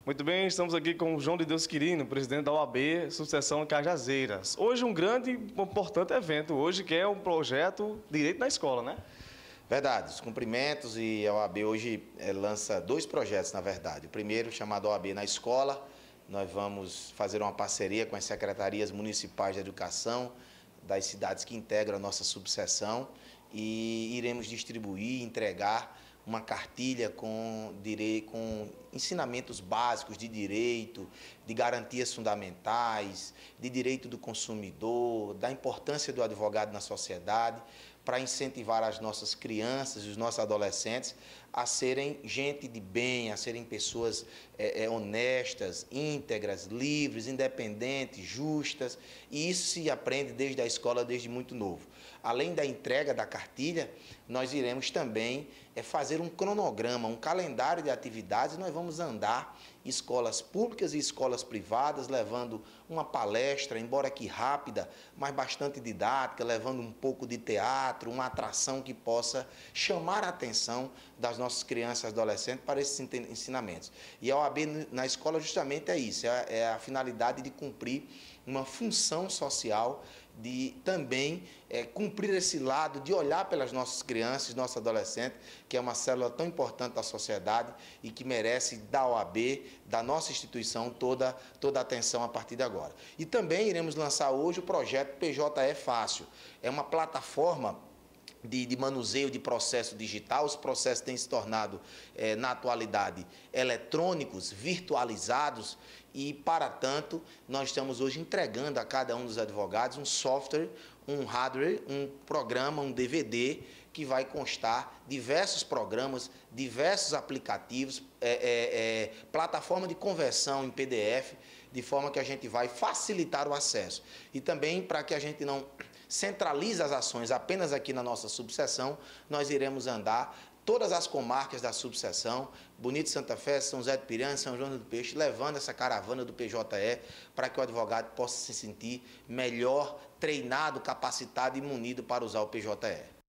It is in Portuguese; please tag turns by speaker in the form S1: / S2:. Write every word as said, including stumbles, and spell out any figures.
S1: Muito bem, estamos aqui com o João de Deus Quirino, presidente da O A B Sucessão Cajazeiras. Hoje um grande e importante evento, hoje que é um projeto Direito na Escola, né?
S2: Verdade, os cumprimentos, e a O A B hoje é, lança dois projetos, na verdade. O primeiro, chamado O A B na Escola, nós vamos fazer uma parceria com as secretarias municipais de educação das cidades que integram a nossa subseção e iremos distribuir, entregar uma cartilha com, direito, com ensinamentos básicos de direito, de garantias fundamentais, de direito do consumidor, da importância do advogado na sociedade, para incentivar as nossas crianças e os nossos adolescentes a serem gente de bem, a serem pessoas é, é, honestas, íntegras, livres, independentes, justas, e isso se aprende desde a escola, desde muito novo. Além da entrega da cartilha, nós iremos também é, fazer um cronograma, um calendário de atividades, e nós vamos andar escolas públicas e escolas privadas, levando uma palestra, embora que rápida, mas bastante didática, levando um pouco de teatro, uma atração que possa chamar a atenção das nossas crianças e adolescentes para esses ensinamentos. E a O A B na escola justamente é isso, é a finalidade de cumprir uma função social, de também é, cumprir esse lado, de olhar pelas nossas crianças, nossos adolescentes, que é uma célula tão importante da sociedade e que merece da O A B, da nossa instituição, toda, toda a atenção a partir de agora. E também iremos lançar hoje o projeto P J E Fácil. É uma plataforma De, de manuseio de processo digital. Os processos têm se tornado, é, na atualidade, eletrônicos, virtualizados, e, para tanto, nós estamos hoje entregando a cada um dos advogados um software, um hardware, um programa, um D V D, que vai constar diversos programas, diversos aplicativos, é, é, é, plataforma de conversão em P D F, de forma que a gente vai facilitar o acesso. E também, para que a gente não centralize as ações apenas aqui na nossa subseção, nós iremos andar todas as comarcas da subseção, Bonito Santa Fé, São José de Piranha, São João do Peixe, levando essa caravana do P J E para que o advogado possa se sentir melhor, treinado, capacitado e munido para usar o P J E.